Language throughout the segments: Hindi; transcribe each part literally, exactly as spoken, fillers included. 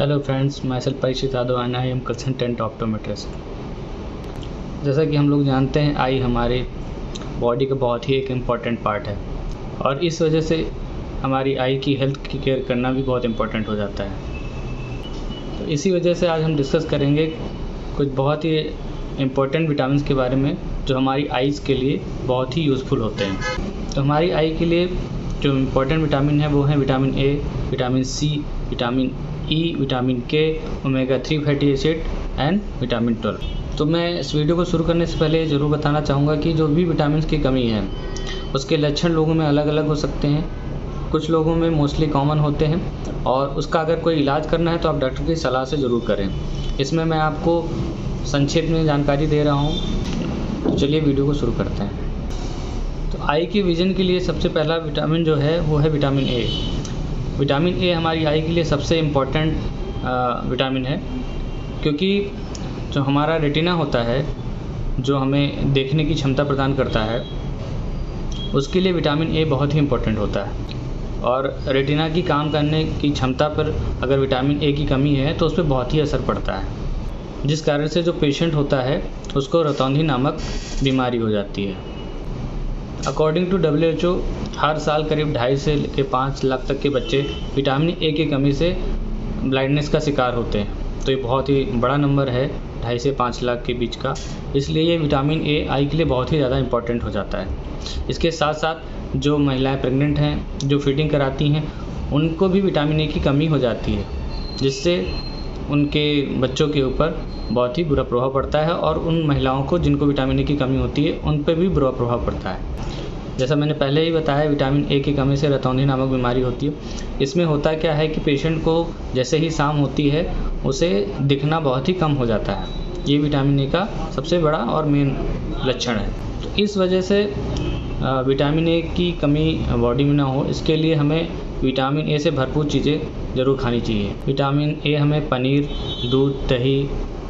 Hello friends, myself Parikshit Yadav and I am consultant optometrist. जैसा कि हम लोग जानते हैं, आई हमारे बॉडी का बहुत ही एक इम्पॉर्टेंट पार्ट है और इस वजह से हमारी आई की हेल्थ की केयर करना भी बहुत इम्पॉर्टेंट हो जाता है। तो इसी वजह से आज हम डिस्कस करेंगे कुछ बहुत ही इम्पोर्टेंट विटामिन के बारे में जो हमारी आइज़ के लिए बहुत ही यूज़फुल होते हैं। तो हमारी आई के लिए जो इम्पोर्टेंट विटामिन है वो है vitamin A, vitamin C, vitamin E, vitamin K, omega three fatty acid and vitamin twelve. तो मैं इस वीडियो को शुरू करने से पहले ज़रूर बताना चाहूँगा कि जो भी विटामिन की कमी है उसके लक्षण लोगों में अलग अलग हो सकते हैं। कुछ लोगों में मोस्टली कॉमन होते हैं और उसका अगर कोई इलाज करना है तो आप डॉक्टर की सलाह से ज़रूर करें। इसमें मैं आपको संक्षेप में जानकारी दे रहा हूँ, तो चलिए वीडियो को शुरू करते हैं। तो आई की विजन के लिए सबसे पहला विटामिन जो है वो है विटामिन ए। विटामिन ए हमारी आई के लिए सबसे इम्पॉर्टेंट विटामिन है, क्योंकि जो हमारा रेटिना होता है, जो हमें देखने की क्षमता प्रदान करता है, उसके लिए विटामिन ए बहुत ही इम्पोर्टेंट होता है। और रेटिना की काम करने की क्षमता पर अगर विटामिन ए की कमी है तो उस पर बहुत ही असर पड़ता है, जिस कारण से जो पेशेंट होता है उसको रतौंधी नामक बीमारी हो जाती है। According to W H O हर साल करीब ढाई से लेकर पाँच लाख तक के बच्चे विटामिन ए की कमी से ब्लाइंडनेस का शिकार होते हैं। तो ये बहुत ही बड़ा नंबर है, ढाई से पाँच लाख के बीच का। इसलिए ये विटामिन ए आई के लिए बहुत ही ज़्यादा इम्पॉर्टेंट हो जाता है। इसके साथ साथ जो महिलाएं प्रेग्नेंट हैं, जो फीडिंग कराती हैं, उनको भी विटामिन ए की कमी हो जाती है, जिससे उनके बच्चों के ऊपर बहुत ही बुरा प्रभाव पड़ता है और उन महिलाओं को जिनको विटामिन ए की कमी होती है उन पर भी बुरा प्रभाव पड़ता है। जैसा मैंने पहले ही बताया, विटामिन ए की कमी से रतौंधी नामक बीमारी होती है। इसमें होता क्या है कि पेशेंट को जैसे ही शाम होती है उसे दिखना बहुत ही कम हो जाता है। ये विटामिन ए का सबसे बड़ा और मेन लक्षण है। तो इस वजह से विटामिन ए की कमी बॉडी में ना हो, इसके लिए हमें विटामिन ए से भरपूर चीज़ें ज़रूर खानी चाहिए। विटामिन ए हमें पनीर, दूध, दही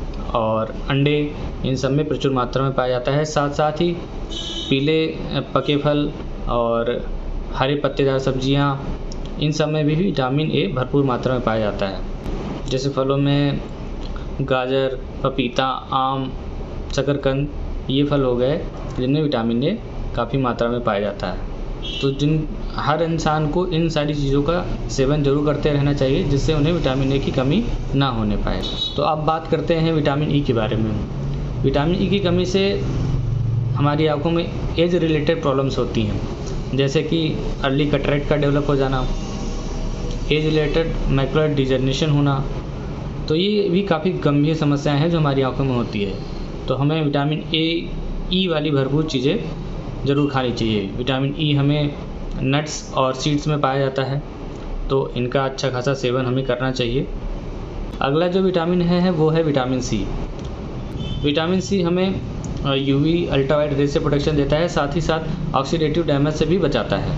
और अंडे, इन सब में प्रचुर मात्रा में पाया जाता है। साथ साथ ही पीले पके फल और हरे पत्तेदार सब्जियां, इन सब में भी विटामिन ए भरपूर मात्रा में पाया जाता है। जैसे फलों में गाजर, पपीता, आम, शकरकंद, ये फल हो गए जिनमें विटामिन ए काफ़ी मात्रा में पाया जाता है। तो जिन हर इंसान को इन सारी चीज़ों का सेवन जरूर करते रहना चाहिए, जिससे उन्हें विटामिन ए की कमी ना होने पाए। तो अब बात करते हैं विटामिन ई के बारे में। विटामिन ई की कमी से हमारी आंखों में एज रिलेटेड प्रॉब्लम्स होती हैं, जैसे कि अर्ली कैटरेक्ट का डेवलप हो जाना, एज रिलेटेड मैकुलर डिजनरेशन होना। तो ये भी काफ़ी गंभीर समस्याएं हैं जो हमारी आंखों में होती है। तो हमें विटामिन ए ई वाली भरपूर चीज़ें ज़रूर खानी चाहिए। विटामिन ई हमें नट्स और सीड्स में पाया जाता है, तो इनका अच्छा खासा सेवन हमें करना चाहिए। अगला जो विटामिन है, है वो है विटामिन सी। विटामिन सी हमें यूवी अल्ट्रावायलेट रेज से प्रोटेक्शन देता है, साथ ही साथ ऑक्सीडेटिव डैमेज से भी बचाता है।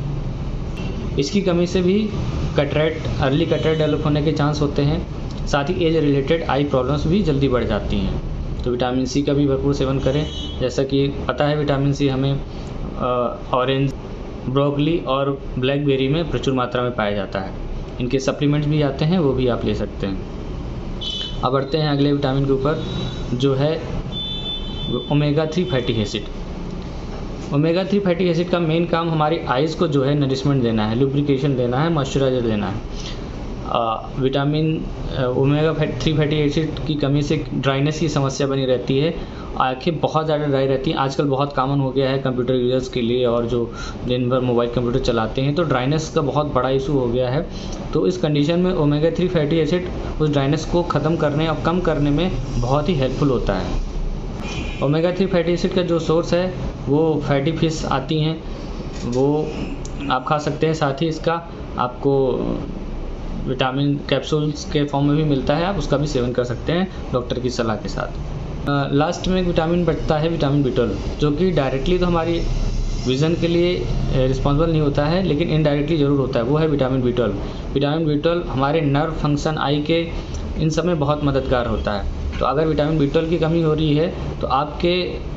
इसकी कमी से भी कैटरेक्ट, अर्ली कैटरेक्ट डेवलप होने के चांस होते हैं। साथ ही एज रिलेटेड आई प्रॉब्लम्स भी जल्दी बढ़ जाती हैं। तो विटामिन सी का भी भरपूर सेवन करें। जैसा कि पता है, विटामिन सी हमें ऑरेंज, ब्रोकली और ब्लैकबेरी में प्रचुर मात्रा में पाया जाता है। इनके सप्लीमेंट्स भी आते हैं, वो भी आप ले सकते हैं। अब बढ़ते हैं अगले विटामिन के ऊपर, जो है omega three fatty acid. Omega three fatty acid का मेन काम हमारी आइज़ को जो है नरिशमेंट देना है, लुब्रिकेशन देना है, मॉइस्चराइजर देना है। Vitamin omega three fatty acid की कमी से ड्राइनेस की समस्या बनी रहती है। आँखें बहुत ज़्यादा ड्राई रहती हैं। आजकल बहुत कॉमन हो गया है कंप्यूटर यूजर्स के लिए, और जो दिन भर मोबाइल कंप्यूटर चलाते हैं, तो ड्राइनेस का बहुत बड़ा इशू हो गया है। तो इस कंडीशन में ओमेगा थ्री फैटी एसिड उस ड्राइनेस को ख़त्म करने और कम करने में बहुत ही हेल्पफुल होता है। ओमेगा थ्री फैटी एसिड का जो सोर्स है वो फैटी फिश आती हैं, वो आप खा सकते हैं। साथ ही इसका आपको विटामिन कैप्सूल्स के फॉर्म में भी मिलता है, आप उसका भी सेवन कर सकते हैं डॉक्टर की सलाह के साथ। लास्ट में एक विटामिन बचता है विटामिन बी ट्वेल्व, जो कि डायरेक्टली तो हमारी विज़न के लिए रिस्पॉन्सिबल नहीं होता है, लेकिन इनडायरेक्टली ज़रूर होता है। वो है vitamin B twelve. Vitamin B twelve हमारे नर्व फंक्शन, आई के, इन सब में बहुत मददगार होता है। तो अगर विटामिन बी ट्वेल्व की कमी हो रही है तो आपके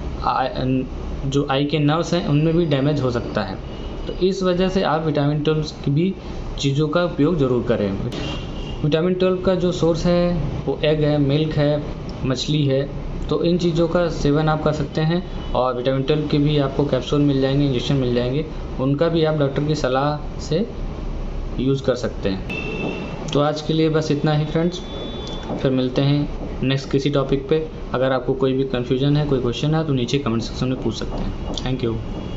जो आई के नर्व्स हैं उनमें भी डैमेज हो सकता है। तो इस वजह से आप विटामिन ट्वेल्व की भी चीज़ों का उपयोग ज़रूर करें। विटामिन ट्वेल्व का जो सोर्स है वो एग है, मिल्क है, मछली है। तो इन चीज़ों का सेवन आप कर सकते हैं और विटामिन ट्वेल्व के भी आपको कैप्सूल मिल जाएंगे, इंजेक्शन मिल जाएंगे, उनका भी आप डॉक्टर की सलाह से यूज़ कर सकते हैं। तो आज के लिए बस इतना ही फ्रेंड्स, फिर मिलते हैं नेक्स्ट किसी टॉपिक पे। अगर आपको कोई भी कन्फ्यूजन है, कोई क्वेश्चन है तो नीचे कमेंट सेक्शन में पूछ सकते हैं। Thank you.